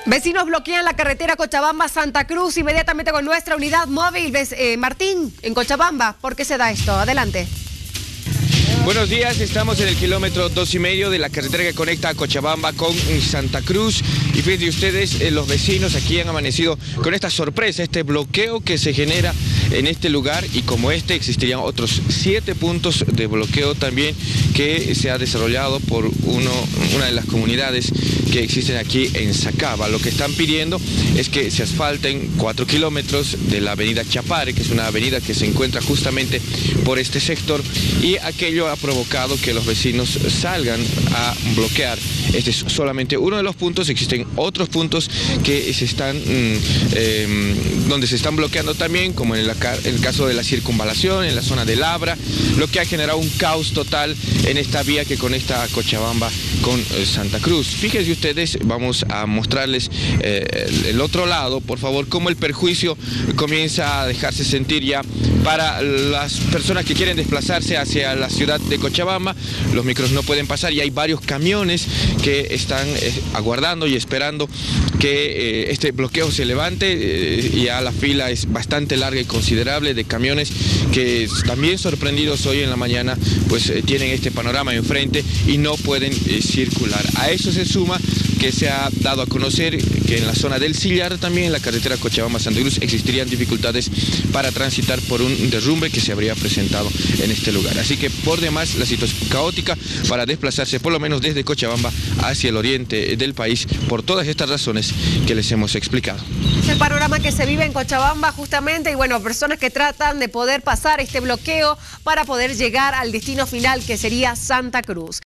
Vecinos bloquean la carretera Cochabamba-Santa Cruz inmediatamente con nuestra unidad móvil. Martín, en Cochabamba, ¿por qué se da esto? Adelante. Buenos días, estamos en el kilómetro 2,5 de la carretera que conecta a Cochabamba con Santa Cruz. Y fíjense ustedes, los vecinos aquí han amanecido con esta sorpresa, este bloqueo que se genera en este lugar. Y como este, existirían otros 7 puntos de bloqueo también que se ha desarrollado por una de las comunidades que existen aquí en Sacaba. Lo que están pidiendo es que se asfalten 4 kilómetros de la avenida Chapare, que es una avenida que se encuentra justamente por este sector, y aquello ha provocado que los vecinos salgan a bloquear. Este es solamente uno de los puntos, existen otros puntos que se están, donde se están bloqueando también, como en el caso de la circunvalación, en la zona de Labra, lo que ha generado un caos total en esta vía que conecta a Cochabamba con Santa Cruz. Fíjense ustedes, vamos a mostrarles el otro lado, por favor, cómo el perjuicio comienza a dejarse sentir ya para las personas que quieren desplazarse hacia la ciudad de Cochabamba. Los micros no pueden pasar y hay varios camiones que están aguardando y esperando que este bloqueo se levante. Ya la fila es bastante larga y considerable de camiones que, también sorprendidos hoy en la mañana, pues tienen este panorama enfrente y no pueden circular. A eso se suma que se ha dado a conocer que en la zona del Sillar, también en la carretera Cochabamba-Santa Cruz, existirían dificultades para transitar por un derrumbe que se habría presentado en este lugar. Así que por demás la situación caótica para desplazarse por lo menos desde Cochabamba hacia el oriente del país por todas estas razones que les hemos explicado. Es el panorama que se vive en Cochabamba justamente, y bueno, personas que tratan de poder pasar este bloqueo para poder llegar al destino final, que sería Santa Cruz.